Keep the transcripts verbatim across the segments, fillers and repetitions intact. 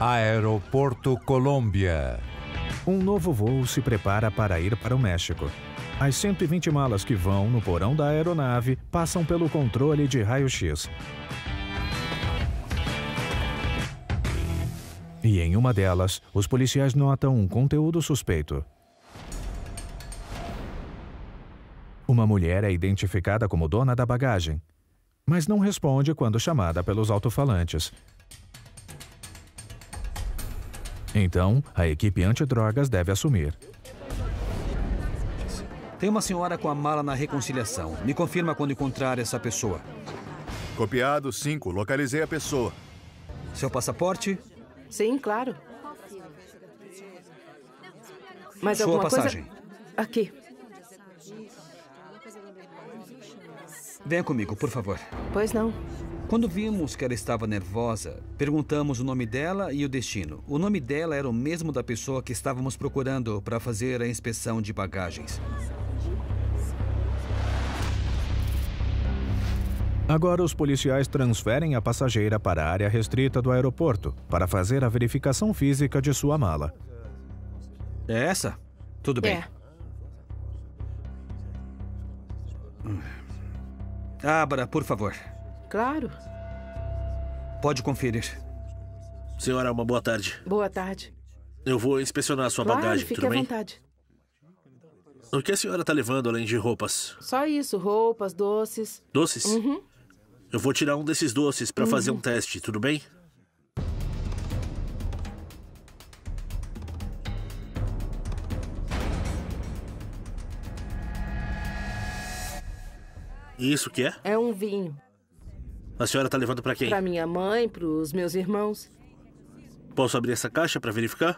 Aeroporto Colômbia. Um novo voo se prepara para ir para o México. As cento e vinte malas que vão no porão da aeronave passam pelo controle de raio-x. E em uma delas, os policiais notam um conteúdo suspeito. Uma mulher é identificada como dona da bagagem, mas não responde quando chamada pelos alto-falantes. Então, a equipe antidrogas deve assumir. Tem uma senhora com a mala na reconciliação. Me confirma quando encontrar essa pessoa. Copiado, cinco. Localizei a pessoa. Seu passaporte? Sim, claro. Mas Sua alguma passagem. coisa... Aqui. Venha comigo, por favor. Pois não. Quando vimos que ela estava nervosa, perguntamos o nome dela e o destino. O nome dela era o mesmo da pessoa que estávamos procurando para fazer a inspeção de bagagens. Agora os policiais transferem a passageira para a área restrita do aeroporto para fazer a verificação física de sua mala. É essa? Tudo bem. É. Abra, por favor. Claro. Pode conferir. Senhora, uma boa tarde. Boa tarde. Eu vou inspecionar a sua Claro, bagagem, fique tudo à bem? vontade. O que a senhora está levando além de roupas? Só isso, roupas, doces. Doces? Uhum. Eu vou tirar um desses doces para Uhum. fazer um teste, tudo bem? E isso o que é? É um vinho. A senhora está levando para quem? Para minha mãe, para os meus irmãos. Posso abrir essa caixa para verificar?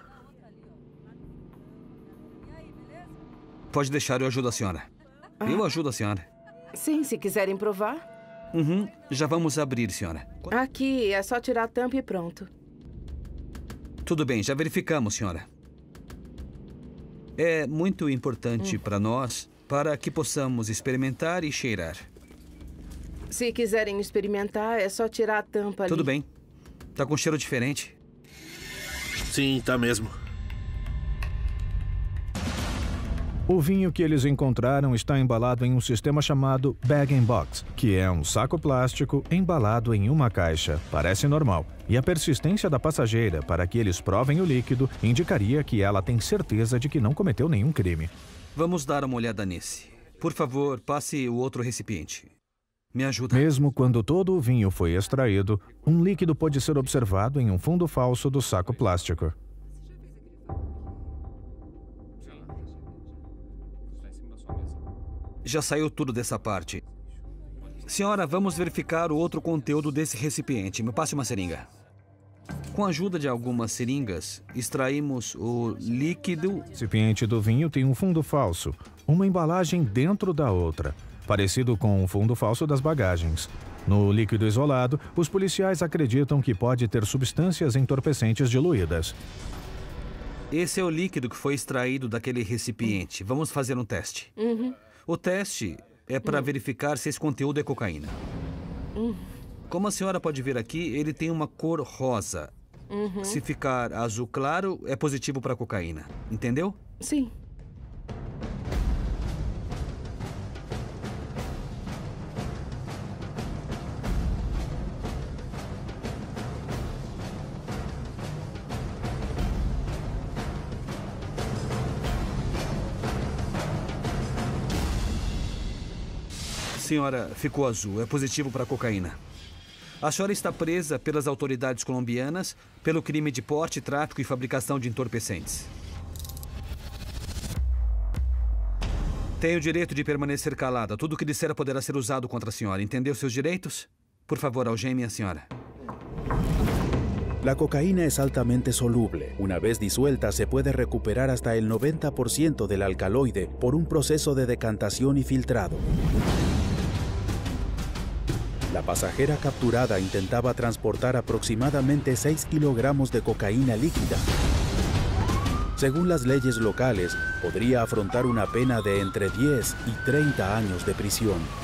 Pode deixar, eu ajudo a senhora. Ah. Eu ajudo a senhora. Sim, se quiserem provar. Uhum. Já vamos abrir, senhora. Aqui, é só tirar a tampa e pronto. Tudo bem, já verificamos, senhora. É muito importante hum. para nós, para que possamos experimentar e cheirar. Se quiserem experimentar, é só tirar a tampa ali. Tudo bem. Tá com cheiro diferente. Sim, tá mesmo. O vinho que eles encontraram está embalado em um sistema chamado bag-in-box, que é um saco plástico embalado em uma caixa. Parece normal. E a persistência da passageira para que eles provem o líquido indicaria que ela tem certeza de que não cometeu nenhum crime. Vamos dar uma olhada nesse. Por favor, passe o outro recipiente. Me ajuda. Mesmo quando todo o vinho foi extraído, um líquido pode ser observado em um fundo falso do saco plástico. Já saiu tudo dessa parte. Senhora, vamos verificar o outro conteúdo desse recipiente. Me passe uma seringa. Com a ajuda de algumas seringas, extraímos o líquido... O recipiente do vinho tem um fundo falso, uma embalagem dentro da outra, parecido com o fundo falso das bagagens. No líquido isolado, os policiais acreditam que pode ter substâncias entorpecentes diluídas. Esse é o líquido que foi extraído daquele recipiente. Vamos fazer um teste. Uhum. O teste é para uhum. verificar se esse conteúdo é cocaína. Uhum. Como a senhora pode ver aqui, ele tem uma cor rosa. Uhum. Se ficar azul claro, é positivo para cocaína. Entendeu? Sim. Senhora, ficou azul. É positivo para cocaína. A senhora está presa pelas autoridades colombianas pelo crime de porte, tráfico e fabricação de entorpecentes. Tem o direito de permanecer calada. Tudo o que disser poderá ser usado contra a senhora. Entendeu seus direitos? Por favor, algeme a senhora. La cocaína es altamente soluble. Una vez disuelta, se puede recuperar hasta el noventa por ciento del alcaloide por un proceso de decantación y filtrado. La pasajera capturada intentaba transportar aproximadamente seis kilogramos de cocaína líquida. Según las leyes locales, podría afrontar una pena de entre diez y treinta años de prisión.